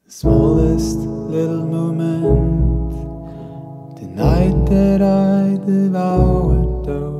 The smallest little moment, the night that I devoured those